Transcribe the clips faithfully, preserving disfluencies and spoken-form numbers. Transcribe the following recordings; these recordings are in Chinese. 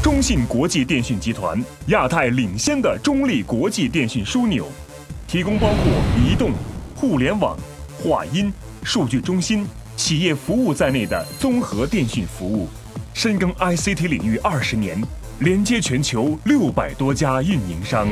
中信国际电讯集团，亚太领先的中立国际电讯枢纽，提供包括移动、互联网、话音、数据中心、企业服务在内的综合电讯服务，深耕 I C T 领域二十年，连接全球六百多家运营商。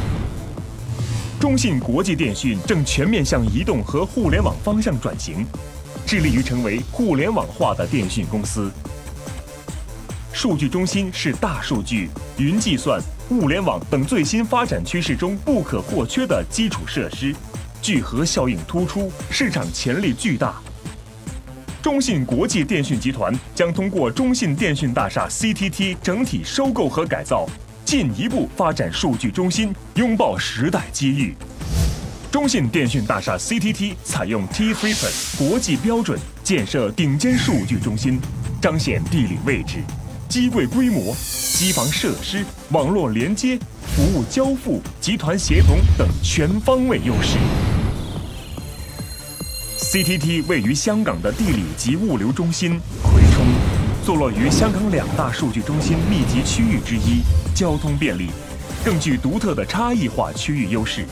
中信国际电讯正全面向移动和互联网方向转型，致力于成为互联网化的电讯公司。数据中心是大数据、云计算、物联网等最新发展趋势中不可或缺的基础设施，聚合效应突出，市场潜力巨大。中信国际电讯集团将通过中信电讯大厦 C T T 整体收购和改造，进一步发展数据中心，拥抱时代机遇。中信电讯大厦 C T T 采用 T 三 Plus 国际标准建设顶尖数据中心，彰显地理位置、机柜规模、机房设施、网络连接、服务交付、集团协同等全方位优势。C T T 位于香港的地理及物流中心葵涌，坐落于香港两大数据中心密集区域之一，交通便利，更具独特的差异化区域优势。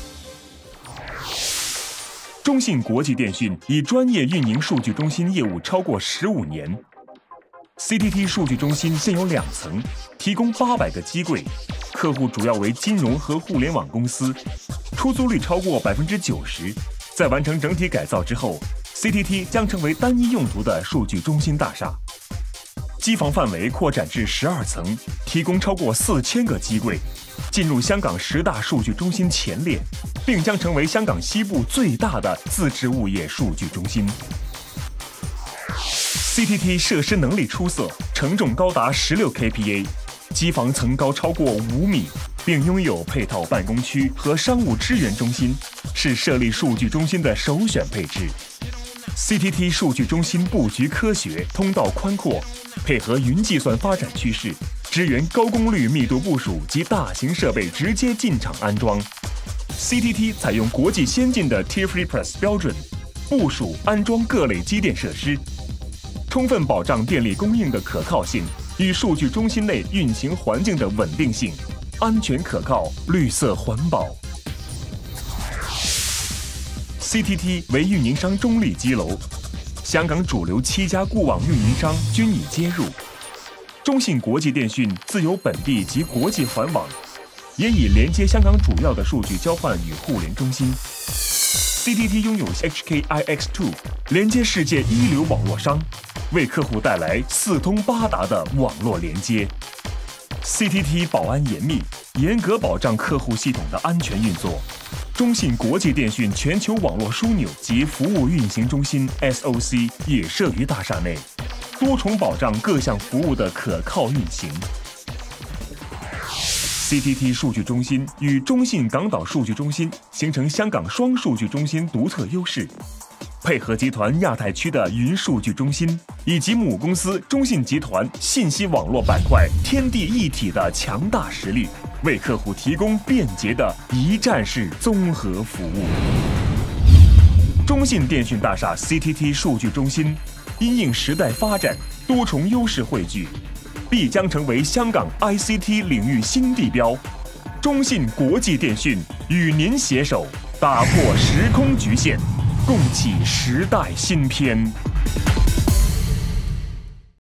中信国际电讯以专业运营数据中心业务超过十五年。C T T 数据中心现有两层，提供八百个机柜，客户主要为金融和互联网公司，出租率超过百分之九十。在完成整体改造之后 ，C T T 将成为单一用途的数据中心大厦。机房范围扩展至十二层，提供超过四千个机柜，进入香港十大数据中心前列，并将成为香港西部最大的自制物业数据中心。C T T 设施能力出色，承重高达十六 K P A， 机房层高超过五米，并拥有配套办公区和商务支援中心，是设立数据中心的首选配置。C T T 数据中心布局科学，通道宽阔，配合云计算发展趋势，支援高功率密度部署及大型设备直接进场安装。C T T 采用国际先进的 T 三 Plus 标准，部署安装各类机电设施，充分保障电力供应的可靠性与数据中心内运行环境的稳定性，安全可靠，绿色环保。C T T 为运营商中立基楼，香港主流七家固网运营商均已接入。中信国际电讯自有本地及国际环网，也已连接香港主要的数据交换与互联中心。C T T 拥有 H K I X 二 连接世界一流网络商，为客户带来四通八达的网络连接。C T T 保安严密，严格保障客户系统的安全运作。中信国际电讯全球网络枢纽及服务运行中心 S O C 也设于大厦内，多重保障各项服务的可靠运行。C T T 数据中心与中信港岛数据中心形成香港双数据中心独特优势，配合集团亚太区的云数据中心以及母公司中信集团信息网络板块天地一体的强大实力，为客户提供便捷的一站式综合服务。中信电讯大厦 C T T 数据中心因应时代发展，多重优势汇聚，必将成为香港 I C T 领域新地标。中信国际电讯与您携手，打破时空局限，共启时代新篇。